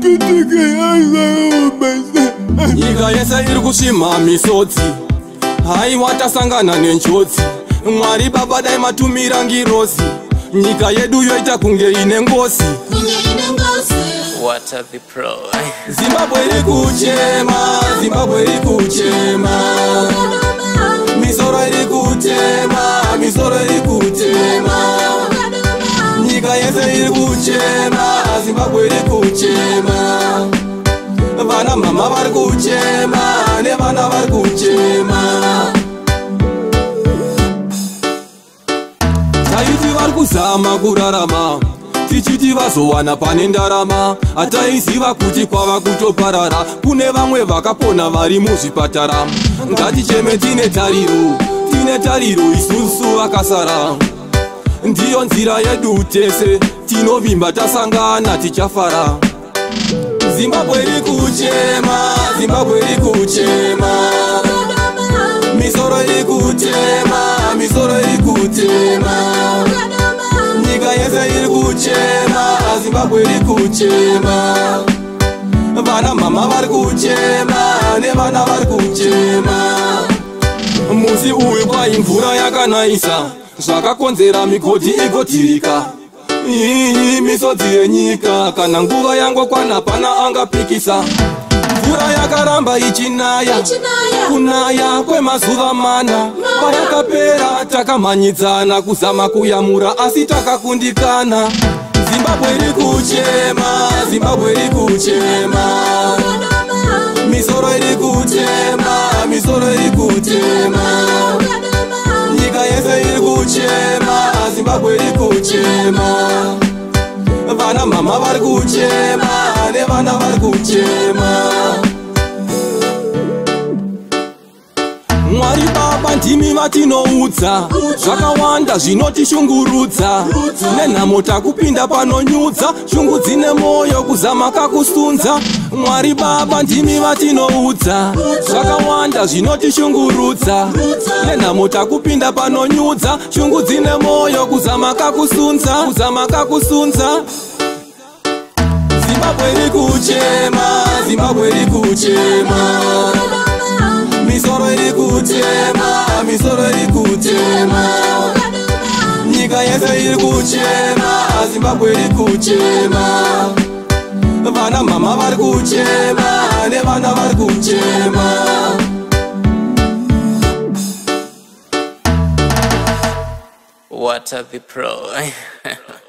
nyika yese iri kushima misodzi, haiwa tasangana nenjodzi. Mwari Baba dai matumira ngirozi, nyika yedu yoita kunge ine ngozi. What are the pro? Zimbabwe iri kuchema, Zimbabwe iri kuchema, misoro iri kutema, misoro iri kutema, nyika yese iri kuchema, Zimbabwe iri kuchema, vana mama vari kuchema, nevana vari kuchema. Taiti vari kuzama kurarama, tichiti vazowana pane ndarama, hataiziva kuti kwava kutoparara, kune vamwe vakapona vari muzvipatara. Ngaticheme tine tariro isusu vakasara, ndiyo nzira yedu tese, tinovimba tasangana tichafara. Zimbabwe iri kuchema, Zimbabwe iri kuchema, misoro iri kutema, misoro iri kutema, nyika yese iri kuchema, Zimbabwe iri kuchema, vana mama vari kuchema, nevana vari kuchema. Musi uyu kwai mvura yakanaisa, zvakakonzera migodhi igotirika. Misodzi yenyika, kana nguva yangokwana pana angapikisa. Mvura yakaramba ichinaya, kunaya kwemazuva mana, payakapera takamhanyidzana kuzama kuyamura asi takakundikana. Zimbabwe iri kuchema, Zimbabwe iri kuchema, misoro iri kutema, misoro iri kutema, nyika yese iri kuchema, Zimbabwe iri kuchema, vana mama vari kuchema, nevana vari kuchema. Mwari Baba ndimi vatinoudza, zvakawanda zvinotishungurudza, nenhamo takupinda panonyudza, shungu dzine moyo kuzama kakusunza. Mwari Baba ndimi vatinoudza, zvakawanda zvinotishungurudza, nenhamo takupinda panonyudza, shungu dzine moyo kuzama kakusunza, kuzama kakusunza. Zimbabwe iri kuchema, Zimbabwe iri kuchema, misoro iri kutema, misoro iri kutema, nyika yese iri kuchema, Zimbabwe iri kuchema, vana mama vari kuchema, nevana vari kuchema. What are the pro?